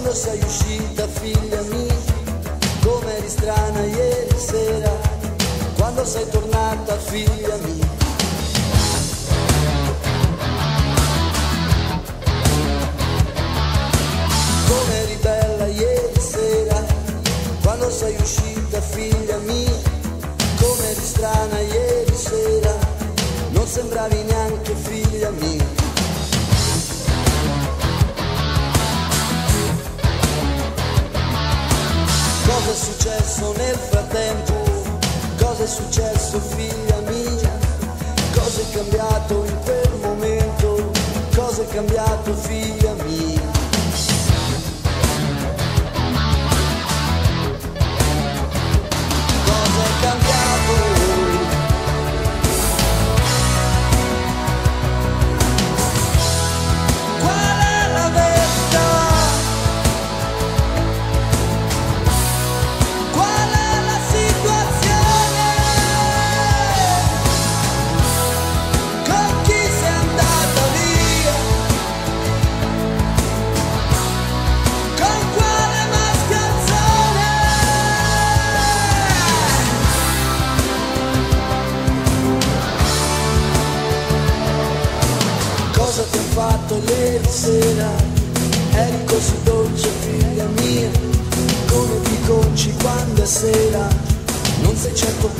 Quando sei uscita, figlia mia, come eri strana ieri sera. Quando sei tornata, figlia mia. Come eri bella ieri sera. Quando sei uscita, figlia mia, come eri strana ieri sera. Non sembravi neanche figlia mia. Cosa è successo nel frattempo? Cosa è successo, figlia mia? Cosa è cambiato in quel momento? Cosa è cambiato, figlia mia? Cosa è cambiato? Cosa ti ho fatto ieri sera? Eri così dolce, figlia mia, come ti conci quando è sera. Non sei certo